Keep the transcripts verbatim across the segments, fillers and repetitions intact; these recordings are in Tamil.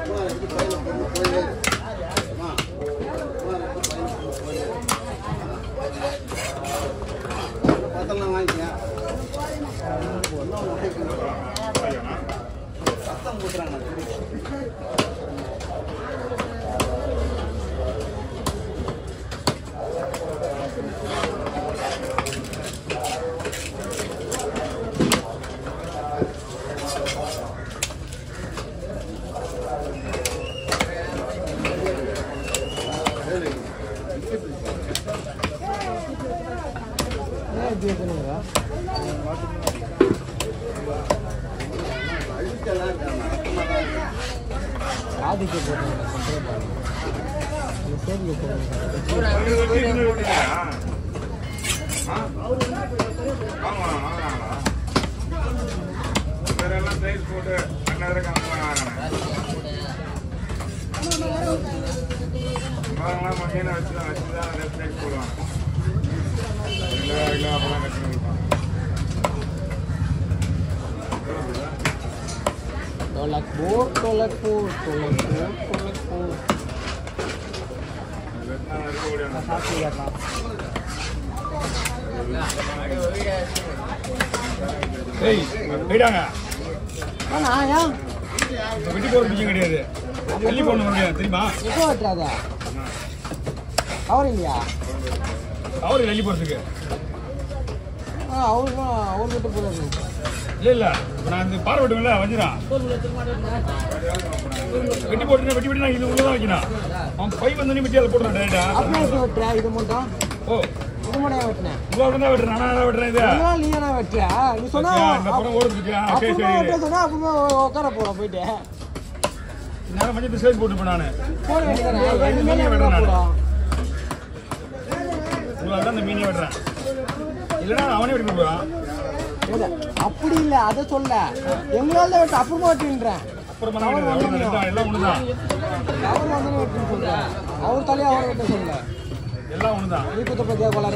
பத்தெல்லாம் வாங்கிக்க சத்தம் போட்டுறாங்க ஆதிக்கு tolak bur, tolak bur, tolak bur, tolak bur. Satu ya Pak. Hey, விடாங்க. Mana ayam? வெட்டி போற பிடிங்க கிடையாது. தள்ளி போணும் முடியாது தெரியுமா? இப்போ வெட்றாதா? அவர் இல்லையா? அவர் தள்ளி போறதுக்கு. ஆ, அவர் அவர் விட்டு போறாரு. இல்ல இல்ல நான் இந்த பாறை வெட்டுவேன்ல வஞ்சிரான் வெட்டி போட்டுனா வெட்டி வெட்டி நான் இது உள்ளதான் வைக்கணும் அவன் பை வந்து வெட்டி அதை போட்டுறான் டேரக்டா அப்படியே வெட்டுற இது மட்டும் ஓ இது மட்டும் வெட்டினேன் இவ்வளவு தான் வெட்டுறேன் நானா தான் வெட்டுறேன் இது இதெல்லாம் நீ என்ன வெட்டுற நீ சொன்னா இந்த படம் ஓடுதுக்கு சரி சரி சொன்னா அப்புறமா உட்கார போறோம் போயிட்டு நான் மஞ்சள் ஸ்டேஜ் போட்டுப்பேன் நானு போட வேண்டியது மீனே வெட்டுறேன் இவ்வளவு தான் இந்த மீனே வெட்டுறேன் இல்லைன்னா அவனே வெட்டி போடுவான் அப்படி இல்ல அத சொல்ல எங்களால வெட்ட அப்புறமா வெட்டுன்றேன் அப்புறமா எல்லாம் ஒண்ணுதான் அவர் வந்து வெட்டுன்னு சொல்றேன் அவர் தலையை அவர் வெட்ட சொல்ல எல்லாம் ஒண்ணுதான் நீ குத்த பத்தியா கொள்ளார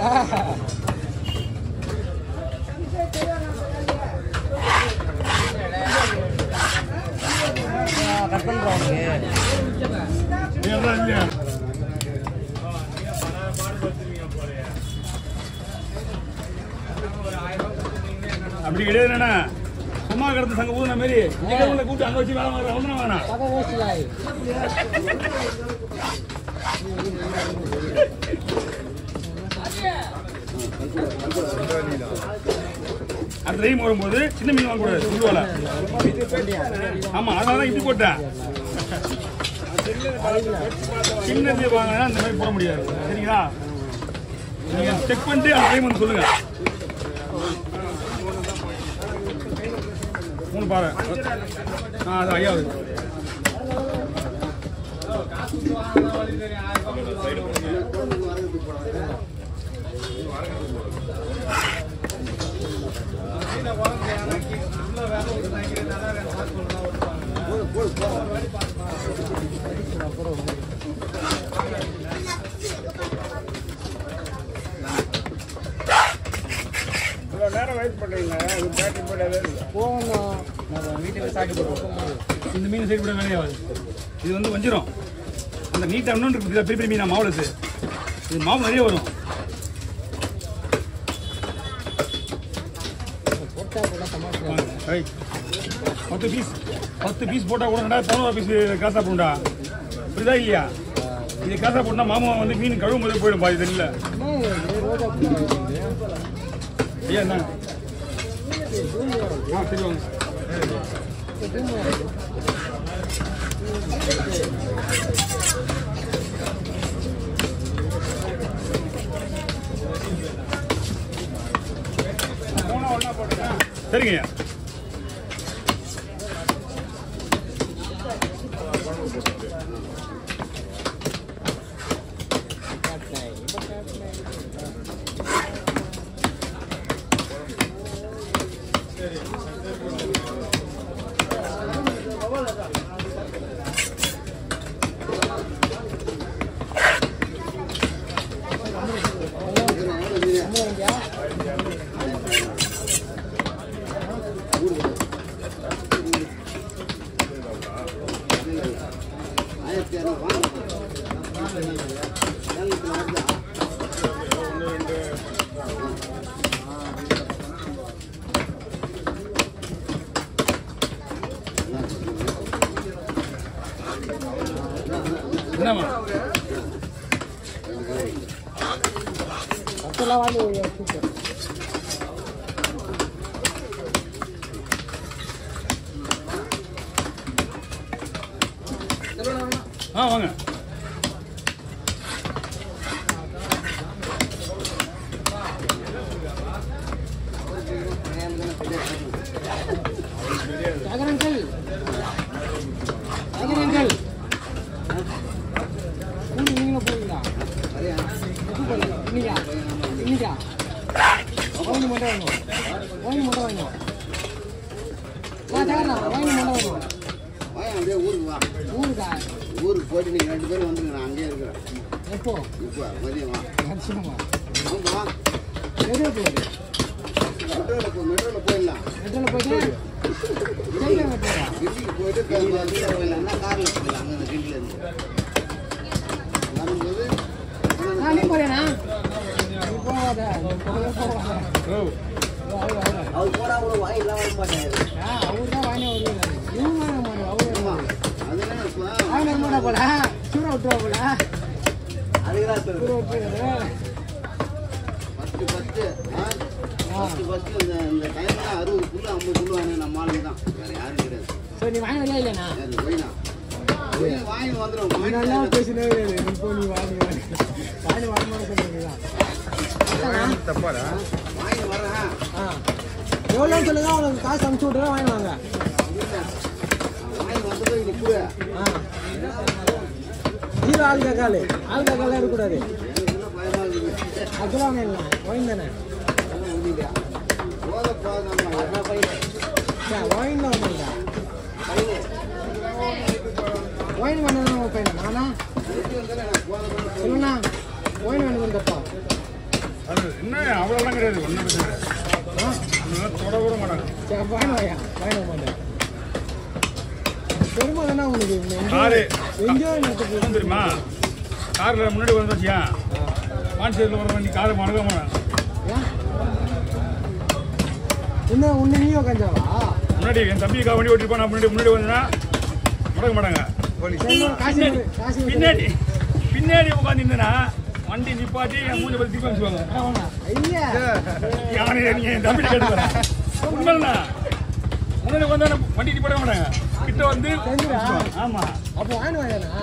கட் பண்றோம் இல்லையா அப்படி கிடையாது என்ன சும்மா கிடந்த சங்க ஊதுன மாதிரி இங்க கூட்டு அங்க வச்சு வேலை வாங்குற ஒண்ணு வேணாம் அந்த ரைம் வரும்போது சின்ன மீன் வாங்கக்கூடாது உருவால ஆமா அதனாலதான் இப்படி போட்டேன் சின்னது வாங்கினா இந்த மாதிரி போட முடியாது சரிங்களா நீங்க செக் பண்ணிட்டு அந்த ரைம் வந்து சொல்லுங்க மூணு பாறை ஆ அது ஐயாவது நேரம் வெயிட் பண்றீங்க போகணும் நம்ம வீட்டுக்கு சாட்டி போடுவோம் இந்த மீன் சைடு கூட வேலையாகாது இது வந்து வஞ்சிரும் அந்த நீட்டா இன்னொன்று இருக்குது பெரிய பெரிய மீனா மாவுலத்து இது மாவு நிறைய வரும் பத்து பீஸ் பத்து பீஸ் போட்டால் கூட ரெண்டாயிரத்தி பதினோரு பீஸ் காசா போண்டா புரியுதா இல்லையா இது காசா போட்டா மாமா வந்து மீன் கழுவும் போதே போயிடும் பாதி தெரியல ஐயா என்ன ஆ சரி வாங்க சரிங்க என்னம்மா பத்தெல்லாம் வாங்கி ஆ வாங்க அங்கல் அங்கல் நீங்களும் போவீங்களா இன்னைக்கா இன்னைக்கா வாங்கி மட்டும் வாங்கணும் வாங்கி மட்டும் வாங்கணும் வா ஜாகரா வாங்கி மட்டும் வாங்கணும் அப்படியே ஊருக்கு வா ஊருக்கா ஊருக்கு போயிட்டு நீங்கள் ரெண்டு பேரும் வந்துருங்க நான் அங்கேயே இருக்கிறேன் எப்போ இப்போ மதியம் வா நிச்சயமா ஆமாம் எதுவும் போகுது மெட்ரோவில் போ மெட்ரோவில் போயிடலாம் மெட்ரோவில் போயிட்டு ஜெயிக்க மெட்ரோவா கிண்டிக்கு போயிட்டு வீட்டில் போயிடலாம்னா காரில் போயிடலாம் அங்கே அந்த கிண்டிலேருந்து வரும்போது ஆ நீ போறேனா நீ போகாத நீ போகவே போகாத ஓ அவர் போனால் கூட வாங்கிலாம் வர மாட்டாரு ஆ அவர் தான் வாங்கி வருவாங்க இவங்க வாங்க மாட்டோம் அவரு அதெல்லாம் இப்போ வாங்கி வர மாட்டா போல சூட விட்டுருவா போல அதுக்குதான் சொல்லுது சூட விட்டுருக்காரு ஃபஸ்ட்டு ஃபஸ்ட்டு ஃபஸ்ட்டு ஃபஸ்ட்டு இந்த இந்த டைமில் அறுபது புல்லு ஐம்பது புல்லு வாங்க நம்ம ஆளுங்க தான் வேறு யாரும் கிடையாது சரி நீ வாங்கி வரையா இல்லைண்ணா யாரு போயினா வாங்கி வந்துடும் நல்லா பேசினே கிடையாது இப்போ நீ வாங்கி வாங்கி வாங்கி வர மாதிரி சொல்லுங்க தப்பாடா வாங்கி வரேன் ஆ எவ்வளோன்னு சொல்லுங்க அவங்களுக்கு காசு அனுப்பிச்சி விட்றேன் வாங்கி வாங்க வாங்கி வந்தது இது கூட ஆ ஹீரோ ஆள் கேட்காது ஆள் கேட்காலாம் இருக்கக்கூடாது என்ன பயமாக இருக்குது அதெல்லாம் வாங்கிடலாம் வாங்கி தானே போத போதாம்மா சார் வாங்கி தான் வாங்கிடா வாங்கி பண்ணதான் உங்கள் பையனா நானா சொல்லுண்ணா வாங்கி வேணும் தப்பா அது என்ன அவ்வளோலாம் கிடையாது ஒன்றும் பிரச்சனை கிடையாது ஆ அதெல்லாம் தொட கூட மாட்டாங்க சரி வாங்கி வாயா வாங்கி மாட்டேன் பெருமை தானே உங்களுக்கு காரு என்ஜாய் நடத்துக்கு என்ன தெரியுமா காரில் முன்னாடி வந்து வச்சியா பாண்டிச்சேரியில் வர வண்டி காரை மறக்க மாட்டாங்க என்ன உன்னை நீ உட்காந்தாவா முன்னாடி என் தம்பி வண்டி ஓட்டிருப்பான் நான் முன்னாடி முன்னாடி வந்தேன்னா முடக்க மாட்டாங்க காசு பின்னாடி காசு பின்னாடி பின்னாடி உட்காந்துருந்தேன்னா வண்டி நிப்பாட்டி என் மூஞ்ச பற்றி திருப்பி அனுப்பிச்சுவாங்க ஐயா யானை நீங்க என் தம்பி கேட்டுக்கிறேன் உண்மைண்ணா முன்னாடி வந்தா வண்டி நிப்பாட்ட மாட்டாங்க கிட்ட வந்து தெரிஞ்சுடா. ஆமா அப்போ வாங்கி வாங்கண்ணா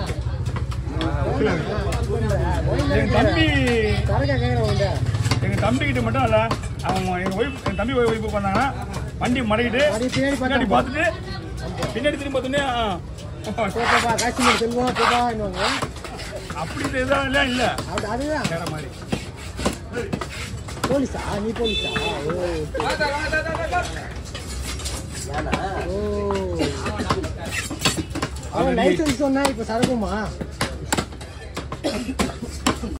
என் தம்பி கரெக்டாக கேட்குறேன் உங்க எங்க தம்பி கிட்ட மட்டும் இல்ல அவங்க எங்க ஒய்ஃப் என் தம்பி ஒய்ஃப் பண்ணாங்கன்னா வண்டி மடக்கிட்டு அப்படியே பின்னாடி பின்னாடி பார்த்தா பார்த்துட்டு பின்னாடி திரும்பி பார்த்தோன்னே போப்பா காஷ்மீர் செல்வம் போப்பா இன்னுவாங்க அப்படி இதெல்லாம் இல்லை இல்லை அது அதுதான் வேற மாதிரி போலீஸா நீ போலீஸா ஓ ஓ அவன் லைசன்ஸ் சொன்னா இப்போ சரக்குமா